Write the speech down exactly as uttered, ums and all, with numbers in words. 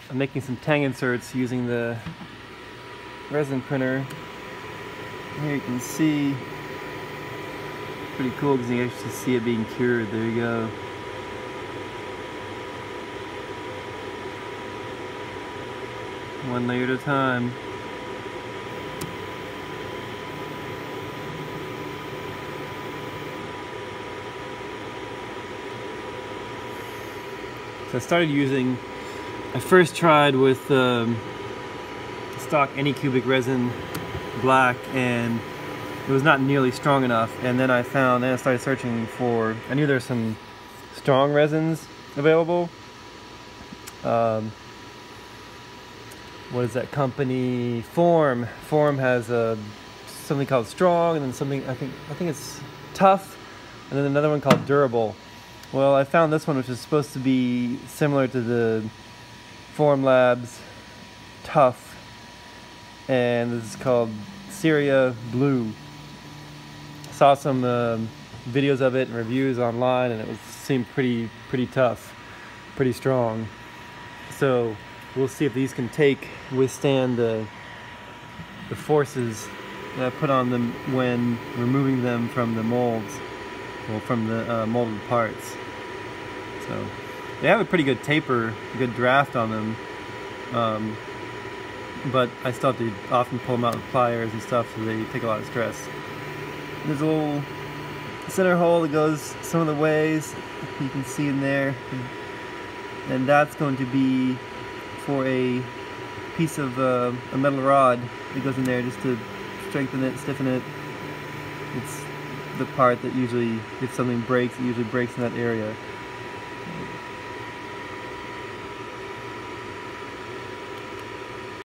I'm making some tang inserts using the resin printer. Here you can see, pretty cool because you can actually see it being cured. There you go. One layer at a time. So I started using, I first tried with um, stock Anycubic resin black, and it was not nearly strong enough. And then I found, then I started searching for, I knew there were some strong resins available. Um, what is that company? Form. Form has a something called strong, and then something I think I think it's tough, and then another one called durable. Well, I found this one, which is supposed to be similar to the Form Labs tough, and this is called Siraya Blu. Saw some uh, videos of it and reviews online, and it was seemed pretty pretty tough, pretty strong. So we'll see if these can take withstand the the forces that I put on them when removing them from the molds, well, from the uh, molded parts. So they have a pretty good taper, a good draft on them, um, but I still have to often pull them out with pliers and stuff, so they take a lot of stress. There's a little center hole that goes some of the ways, you can see in there, and that's going to be for a piece of uh, a metal rod that goes in there just to strengthen it, stiffen it. It's the part that usually, if something breaks, it usually breaks in that area.